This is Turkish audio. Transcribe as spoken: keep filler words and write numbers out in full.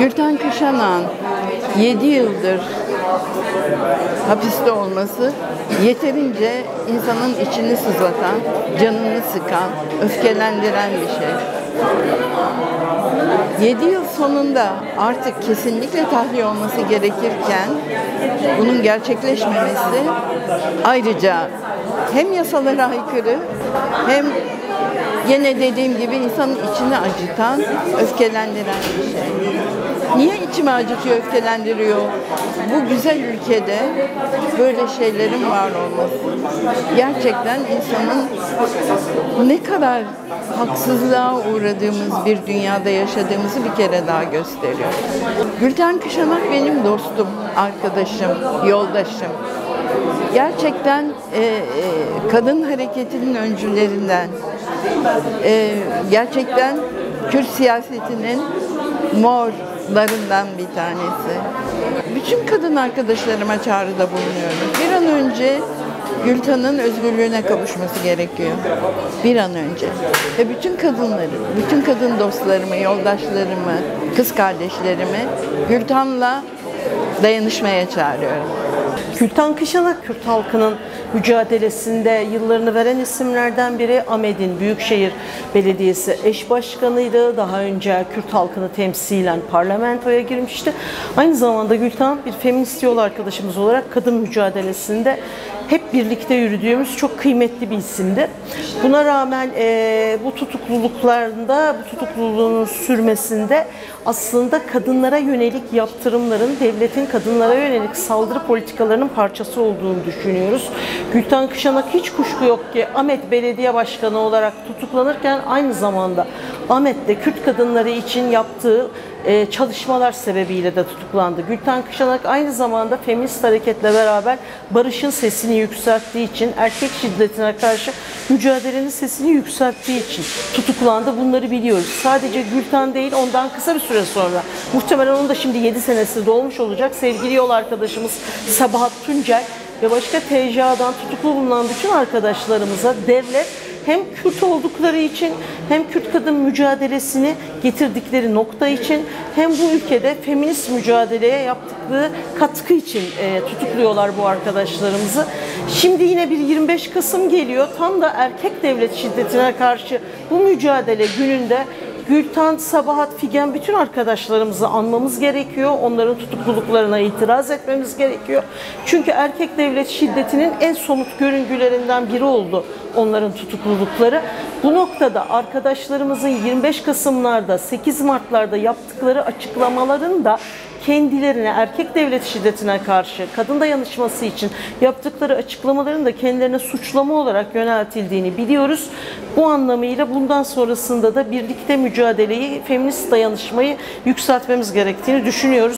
Gülten Kışanak'ın yedi yıldır hapiste olması yeterince insanın içini sızlatan, canını sıkan, öfkelendiren bir şey. yedi yıl sonunda artık kesinlikle tahliye olması gerekirken bunun gerçekleşmemesi ayrıca hem yasalara aykırı hem yine dediğim gibi insanın içini acıtan, öfkelendiren bir şey. Niye içimi acıtıyor, öfkelendiriyor? Bu güzel ülkede böyle şeylerin var olması gerçekten insanın ne kadar haksızlığa uğradığımız bir dünyada yaşadığımızı bir kere daha gösteriyor. Gülten Kışanak benim dostum, arkadaşım, yoldaşım. Gerçekten e, e, kadın hareketinin öncülerinden, e, gerçekten Kürt siyasetinin morlarından bir tanesi. Bütün kadın arkadaşlarıma çağrıda bulunuyorum. Bir an önce Gülten'in özgürlüğüne kavuşması gerekiyor. Bir an önce. Ve bütün kadınları, bütün kadın dostlarımı, yoldaşlarımı, kız kardeşlerimi Gülten'la dayanışmaya çağırıyorum. Gülten Kışanak, Kürt halkının mücadelesinde yıllarını veren isimlerden biri. Ahmet'in Büyükşehir Belediyesi eş başkanıydı. Daha önce Kürt halkını temsilen parlamentoya girmişti. Aynı zamanda Gülten bir feminist yol arkadaşımız olarak kadın mücadelesinde hep birlikte yürüdüğümüz çok kıymetli bir isimdi. Buna rağmen e, bu tutukluluklarında, bu tutukluluğunun sürmesinde aslında kadınlara yönelik yaptırımların, devletin kadınlara yönelik saldırı politikalarının parçası olduğunu düşünüyoruz. Gülten Kışanak hiç kuşku yok ki Ahmet Belediye Başkanı olarak tutuklanırken aynı zamanda Ahmet de Kürt kadınları için yaptığı e, çalışmalar sebebiyle de tutuklandı. Gülten Kışanak aynı zamanda feminist hareketle beraber barışın sesini yükselttiği için, erkek şiddetine karşı mücadelenin sesini yükselttiği için tutuklandı. Bunları biliyoruz. Sadece Gülten değil, ondan kısa bir süre sonra, muhtemelen onun da şimdi yedi senesi dolmuş olacak, sevgili yol arkadaşımız Sabahat Tuncel ve başka T C A'dan tutuklu bulunan bütün arkadaşlarımıza devlet hem Kürt oldukları için hem Kürt kadın mücadelesini getirdikleri nokta için hem bu ülkede feminist mücadeleye yaptıkları katkı için e, tutukluyorlar bu arkadaşlarımızı. Şimdi yine bir yirmi beş Kasım geliyor. Tam da erkek devlet şiddetine karşı bu mücadele gününde Gülten, Sabahat, Figen bütün arkadaşlarımızı anmamız gerekiyor. Onların tutukluluklarına itiraz etmemiz gerekiyor. Çünkü erkek devlet şiddetinin en somut görüntülerinden biri oldu onların tutuklulukları. Bu noktada arkadaşlarımızın yirmi beş Kasım'larda, sekiz Mart'larda yaptıkları açıklamaların da kendilerine erkek devlet şiddetine karşı kadın dayanışması için yaptıkları açıklamaların da kendilerine suçlama olarak yöneltildiğini biliyoruz. Bu anlamıyla bundan sonrasında da birlikte mücadeleyi, feminist dayanışmayı yükseltmemiz gerektiğini düşünüyoruz.